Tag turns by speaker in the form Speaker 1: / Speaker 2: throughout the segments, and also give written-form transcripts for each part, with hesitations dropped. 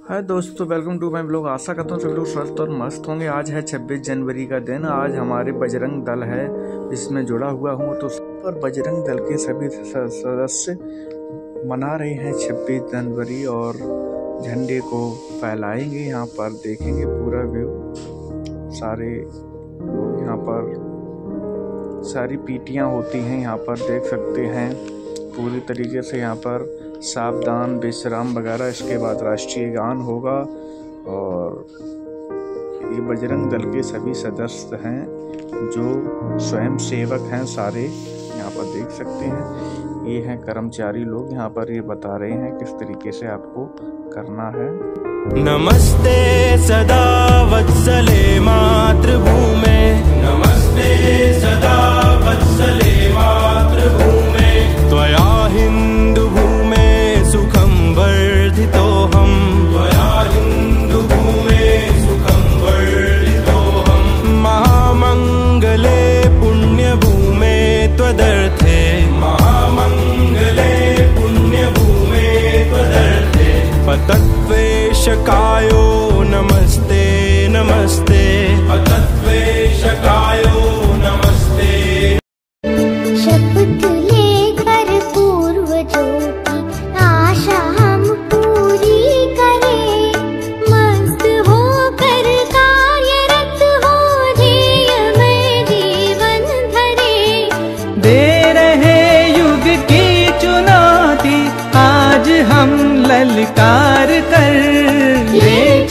Speaker 1: हाय दोस्तों, welcome to my blog. आशा करता हूँ सभी लोग स्वस्थ और मस्त होंगे। आज है 26 जनवरी का दिन। आज हमारे बजरंग दल है, इसमें जुड़ा हुआ हूँ। तो पर बजरंग दल के सभी सदस्य मना रहे हैं 26 जनवरी और झंडे को फहराएंगे। यहाँ पर देखेंगे पूरा व्यू। सारे लोग यहाँ पर, सारी पीटियाँ होती हैं यहाँ पर, देख सकते हैं पूरी तरीके से। यहाँ पर सावधान विश्राम वगैरह, इसके बाद राष्ट्रीय गान होगा। और ये बजरंग दल के सभी सदस्य हैं जो स्वयं सेवक हैं सारे, यहाँ पर देख सकते हैं। ये हैं कर्मचारी लोग, यहाँ पर ये बता रहे हैं किस तरीके से आपको करना है।
Speaker 2: नमस्ते सदा वत्सले मातृभूमे, नमस्ते सदा वत्सले मातृभूमे, त्वया हिंदु भूमे सुखं वर्धितोऽहम्, त्वया हिंदु भूमे सुखं वर्धितोऽहम्, महामंगले पुण्यभूमे त्वदर्थे, महामंगले पुण्यभूमे त्वदर्थे, पतत्वेशकायो नमस्ते नमस्ते, पतत्वेशकायो नमस्ते।
Speaker 3: शपथ लेकर पूर्वजों की आशा हम पूरी करें, मस्त होकर कार्यरत हो ध्येय में जीवन धरे।
Speaker 4: दे रहे युग की चुनौती आज हम ललकार कर, ले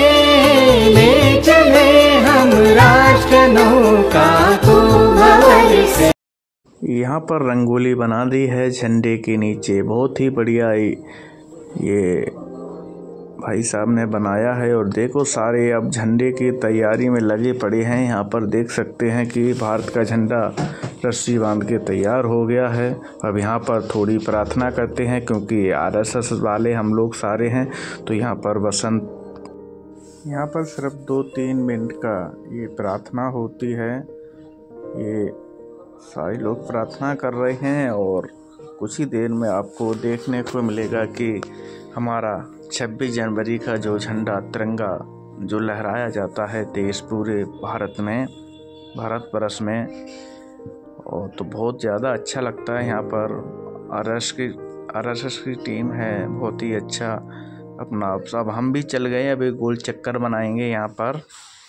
Speaker 4: चले हम राष्ट्र नौका को भंवर से।
Speaker 1: यहाँ पर रंगोली बना दी है झंडे के नीचे, बहुत ही बढ़िया ये भाई साहब ने बनाया है। और देखो सारे अब झंडे की तैयारी में लगे पड़े हैं। यहाँ पर देख सकते हैं कि भारत का झंडा रस्सी बांध के तैयार हो गया है। अब यहाँ पर थोड़ी प्रार्थना करते हैं, क्योंकि आरएसएस वाले हम लोग सारे हैं। तो यहाँ पर यहाँ पर सिर्फ 2-3 मिनट का ये प्रार्थना होती है। ये सारे लोग प्रार्थना कर रहे हैं और कुछ ही देर में आपको देखने को मिलेगा कि हमारा 26 जनवरी का जो झंडा तिरंगा जो लहराया जाता है देश पूरे भारत वर्ष में। और तो बहुत ज़्यादा अच्छा लगता है। यहाँ पर आरएसएस की टीम है, बहुत ही अच्छा अपना। सब हम भी चल गए, अब एक गोल चक्कर बनाएंगे यहाँ पर।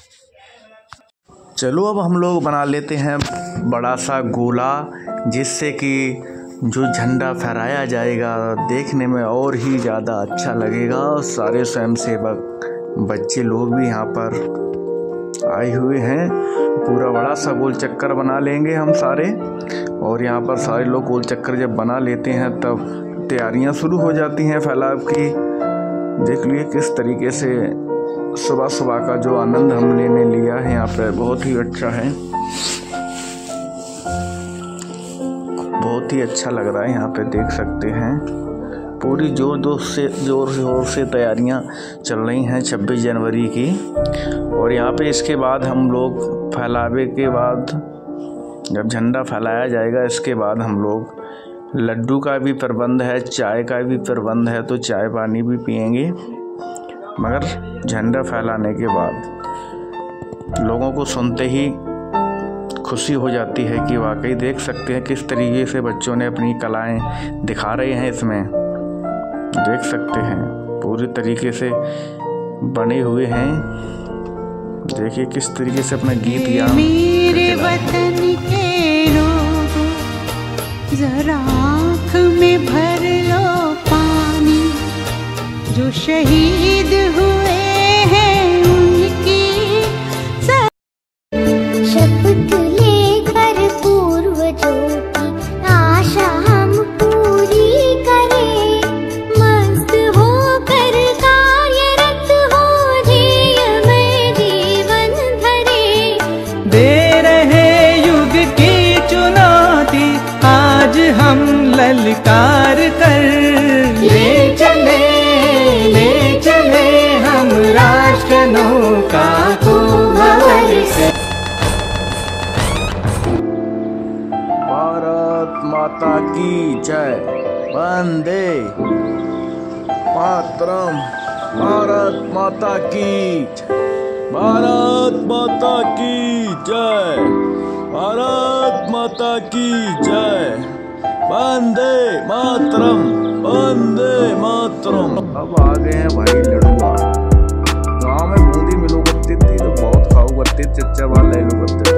Speaker 1: चलो अब हम लोग बना लेते हैं बड़ा सा गोला, जिससे कि जो झंडा फहराया जाएगा देखने में और ही ज़्यादा अच्छा लगेगा। सारे स्वयंसेवक बच्चे लोग भी यहाँ पर आए हुए हैं। पूरा बड़ा सा गोल चक्कर बना लेंगे हम सारे। और यहाँ पर सारे लोग गोल चक्कर जब बना लेते हैं तब तैयारियाँ शुरू हो जाती हैं फैलाव की। देख लिए किस तरीके से सुबह सुबह का जो आनंद हमने लिया है यहाँ पे, बहुत ही अच्छा है, बहुत ही अच्छा लग रहा है। यहाँ पे देख सकते हैं पूरी जोर शोर से तैयारियां चल रही हैं 26 जनवरी की। और यहाँ पे इसके बाद हम लोग फैलावे के बाद, जब झंडा फहराया जाएगा, इसके बाद हम लोग लड्डू का भी प्रबंध है, चाय का भी प्रबंध है, तो चाय पानी भी पिएंगे। मगर झंडा फहराने के बाद लोगों को सुनते ही खुशी हो जाती है कि वाकई देख सकते हैं किस तरीके से बच्चों ने अपनी कलाएं दिखा रहे हैं। इसमें देख सकते हैं पूरी तरीके से बने हुए हैं। देखिए किस तरीके से अपना गीत गाया।
Speaker 5: मेरे वतन के लोगों, जरा आँख में भर लो पानी, जो शहीद हुए हैं उनकी।
Speaker 3: शपथ लेकर पूर्वजों की आशा हम पूरी करें, मस्त होकर कार्यरत हो ध्येय में जीवन धरे।
Speaker 4: दे रहे युग की चुनौती आज हम ललकार कर, ले चले हम राष्ट्र नौका को भंवर से।
Speaker 1: भारत माता की जय। वंदे मातरम। भारत माता की, भारत माता की जय, भारत माता की जय, वंदे मातरम, वंदे मातरम। अब आ गए हैं भाई लड़ुआ। गाँव में बूंदी मिलो करती थी तो बहुत खाओ करते, चच्चा वाले लोग करते।